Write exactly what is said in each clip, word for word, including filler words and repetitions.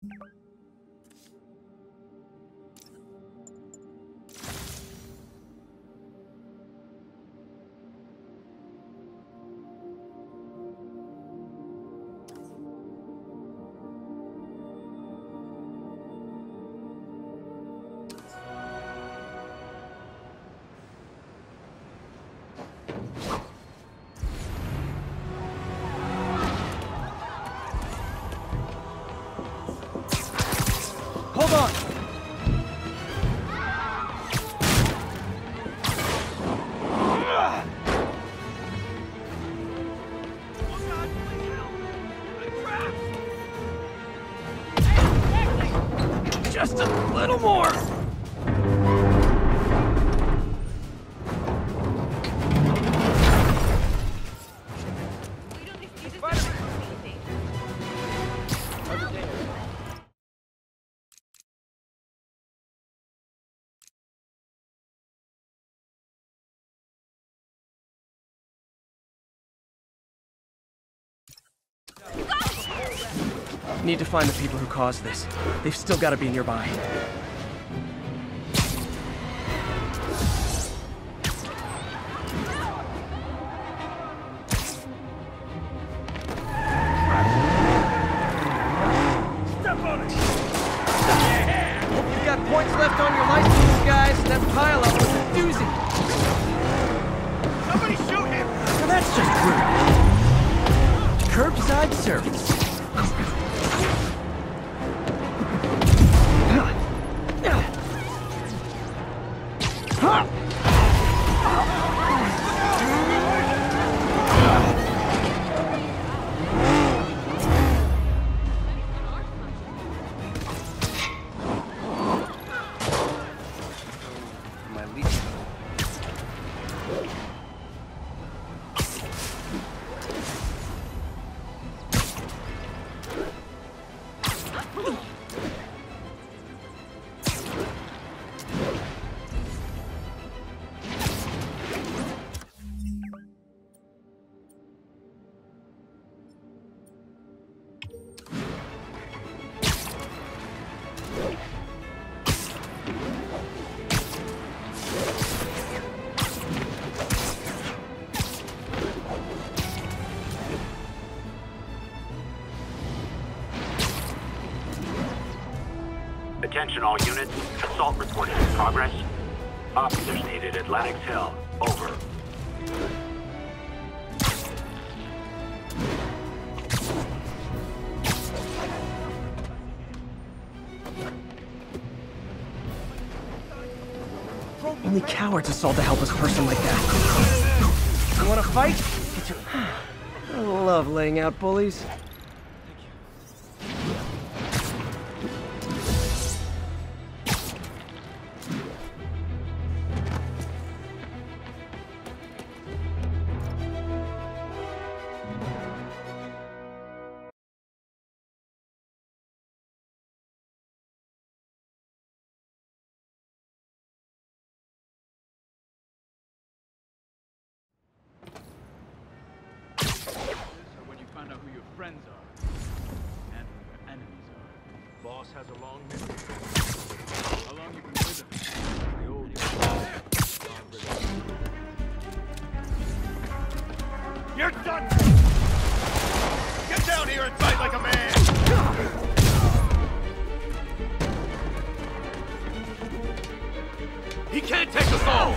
Hold on! Just a little more! Need to find the people who caused this. They've still got to be nearby. Step on it! Yeah! Hope you got points left on your license, guys. That pile up was a doozy. Somebody shoot him! Now that's just rude. Curbside service. Attention all units. Assault report is in progress. Officers needed at Lenox Hill. Over. Only cowards assault a helpless person like that. You wanna fight? Get your... I love laying out bullies. Friends are, and who your enemies are. Boss has a long memory. How long you been with him? The old You're done! Get down here and fight like a man! He can't take us all!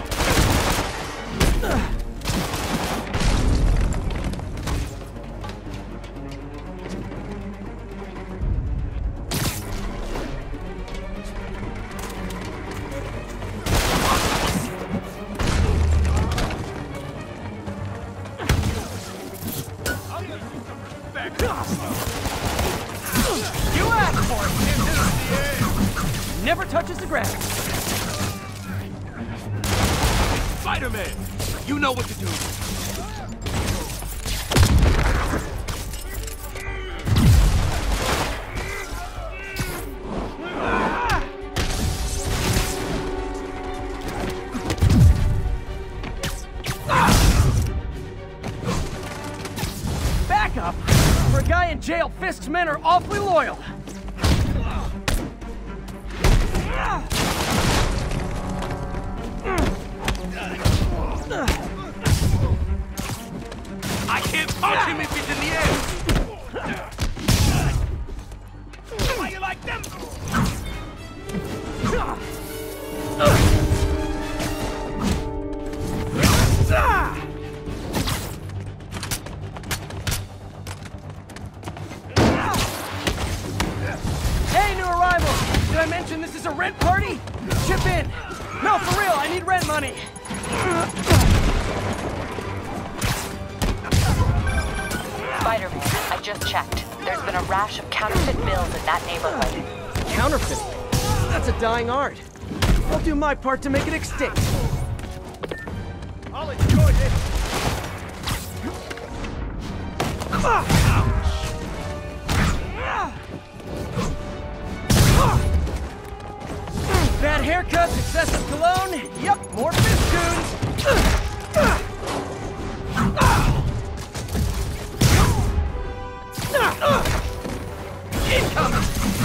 You asked for it! Never touches the ground. Spider-Man! You know what to do! Back up! For a guy in jail, Fisk's men are awfully loyal. you like them? Hey, new arrival! Did I mention this is a rent party? Chip in! No, for real, I need rent money! Spider-Man, I just checked. There's been a rash of counterfeit bills in that neighborhood. Counterfeit? That's a dying art. I'll do my part to make it extinct. I'll enjoy this. Bad haircuts, excessive cologne. Yep, more fistoons. Incoming!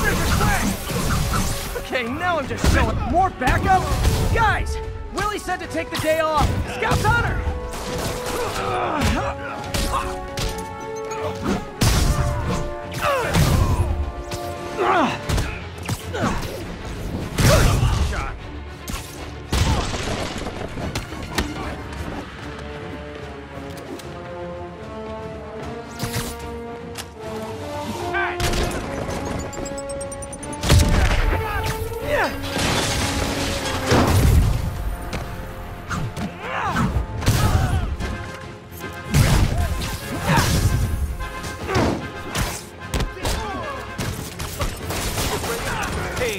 Okay, now I'm just showing more backup. Guys, Willie said to take the day off. Scout's honor. Shot. Hey.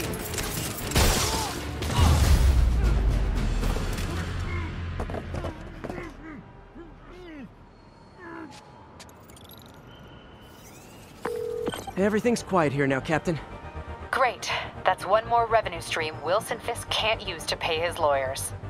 Everything's quiet here now, Captain. Great. That's one more revenue stream Wilson Fisk can't use to pay his lawyers.